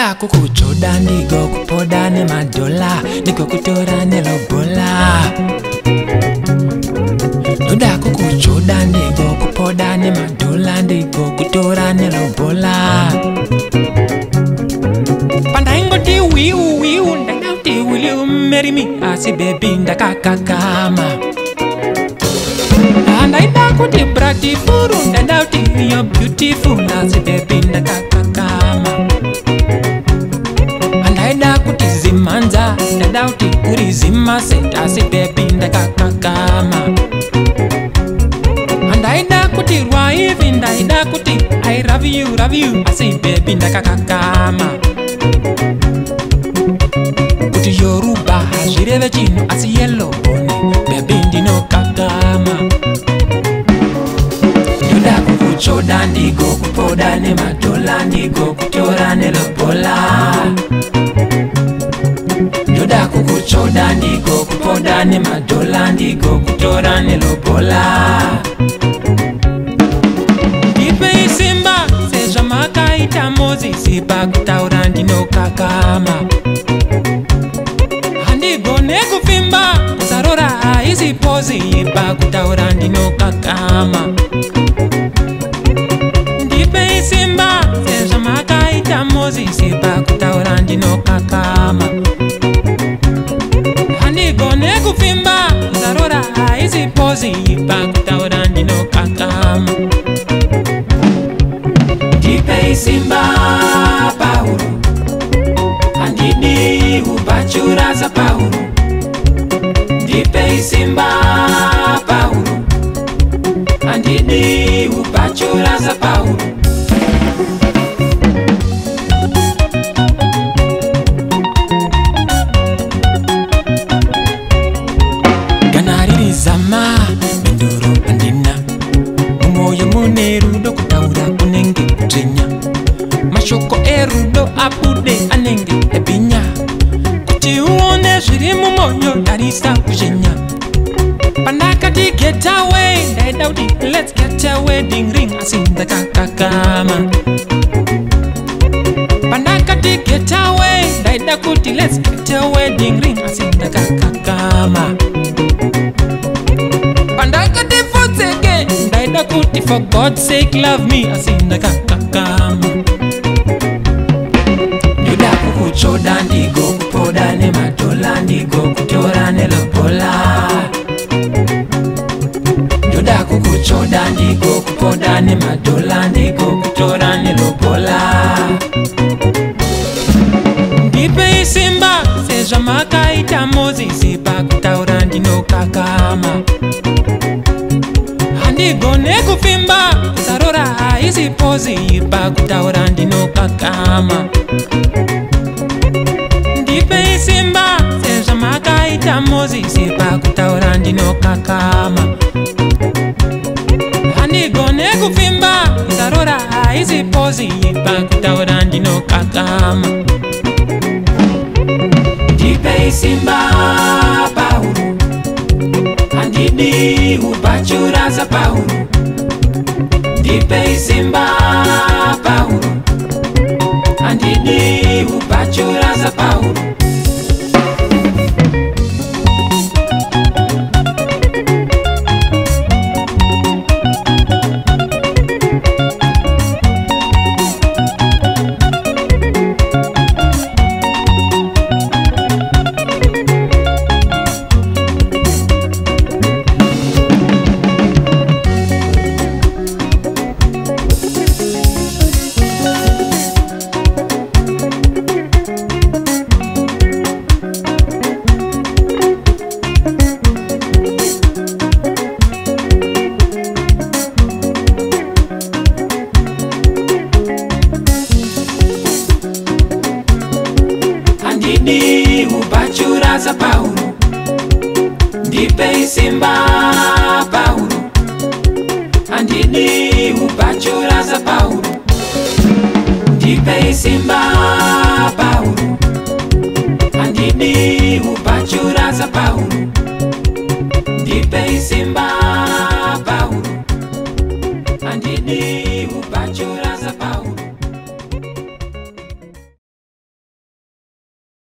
Ndoda kukuchoda ndigo kupoda ne madola, ndigo kutora ne lobola. Ndoda kukuchoda ndigo kupoda ne madola, ndigo kutora ne lobola. Pandaingo ti wiu ndadauti, will you marry me? Asi baby ndakakakama. And I dakuti brati furu ndadauti, you're beautiful. Asi baby ndakakakama. And I dakuti zimanza ndadauti, uri zimase. Asi baby ndakakakama. And I dakuti rwaivi ndaidakuti, I love you. Asi baby ndakakakama. Kuti yoruba hazvireve chinhu asi yellow bone, baby ndinokakama. Ndoda kukuchoda ndigo kupoda ne madola, ndigo kutora ne lobola. Ndoda kukuchoda ndigo kupoda ne madola, ndigo kutora ne lobola. Ndipe isimba sezva makaita Mozisi pakutaura ndinokakama. Handigone kufimba kusarora haisi pozi pakutaura ndinokakama. Ndipe isimba sezva makaita Mozisi pakutaura ndinokakama. Handigone kufimba kusarora haisi pozi pakutaura ndinokakama. Ndipe isimba Pauro, handidi ubachura za Pauro. Ndipe isimba Pauro, handidi ubachura za Pauro. Ganariri zama mendoro andina, umoyo munerudo kutaura kunenge kutenya. Mashoko erudo apude anenge ebinya, kuti uone zviri mumoyo darisa kuzhenya. Pandakati get away ndaidauti let's get a wedding ring, asi ndakakakama. Pandakati get away ndaida kuti let's get a wedding ring, asi ndakakakama. Pandakati fotseke ndaida kuti for God's sake love me, asi ndakakakama. Ndoda kukuchoda ndigo kupoda ne madola, ndigo kutora ne lobola. Ndoda kukuchoda ndigo kupoda ne madola, ndigo kutora ne lobola. Ndipe isimba sezva makaita Mozisi pakutaura ndinokakama. Handigone kufimba kusarora haisi pozi pakutaura ndinokakama. Ndipe isimba sezva makaita Mozisi pakutaura ndinokakama. Handigone kufimba kusarora haisi pozi pakutaura ndinokakama. Ndipe isimba Pauro, handidi ubachura za Pauro. Ndipe isimba Pauro, handidi ubachura za Pauro. Handidi ubachura za Pauro, ndipe isimba Pauro. Handidi ubachura za Pauro, ndipe isimba Pauro. Handidi ubachura za Pauro, ndipe isimba.